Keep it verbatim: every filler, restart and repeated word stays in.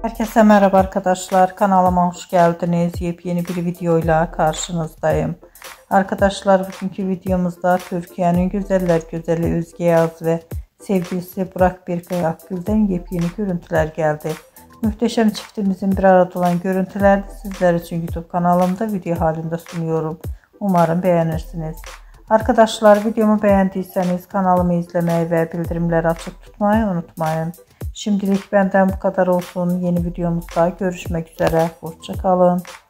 Herkese merhaba arkadaşlar, kanalıma hoş geldiniz. Yepyeni bir videoyla karşınızdayım. Arkadaşlar, bugünkü videomuzda Türkiye'nin güzeller güzeli Özge Yağiz ve sevgilisi Burak Birkay Akgül'den yepyeni görüntüler geldi. Muhteşem çiftimizin bir arada olan görüntüleri sizler için YouTube kanalımda video halinde sunuyorum. Umarım beğenirsiniz. Arkadaşlar, videomu beğendiyseniz kanalımı izlemeyi ve bildirimleri açık tutmayı unutmayın. Şimdilik benden bu kadar olsun. Yeni videomuzda görüşmek üzere. Hoşça kalın.